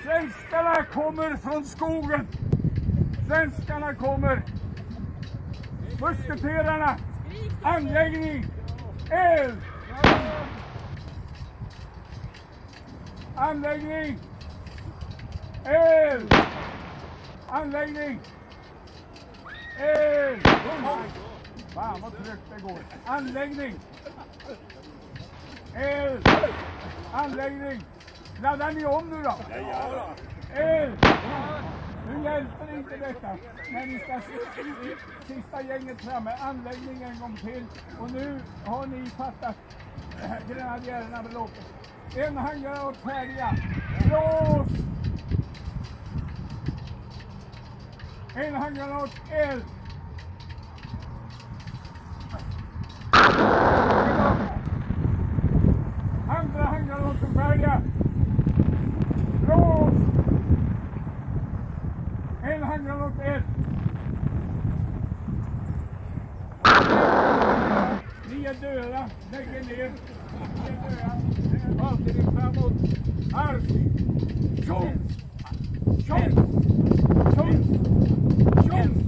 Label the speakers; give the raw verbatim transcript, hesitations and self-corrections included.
Speaker 1: Svenskarna kommer från skogen. Svenskarna kommer. Musketerarna. Anläggning. El. Anläggning. El. Anläggning. El. Fan vad trögt det går. Anläggning. El. Anläggning. Laddar ni om nu då? El. Nu hjälper inte detta. Men ni ska se sista gänget framme. Anläggning en gång till. Och nu har ni fattat grenadjärerna med loppet. En handgranat färdiga. Blås! En handgranat eld. Andra handgranaten färdiga. Blås! En handgranat eld. Ni är döda. Lägger ner. Ni är döda. Alltid framåt. Arv. Tjong! Tjong! Tjong! Tjong!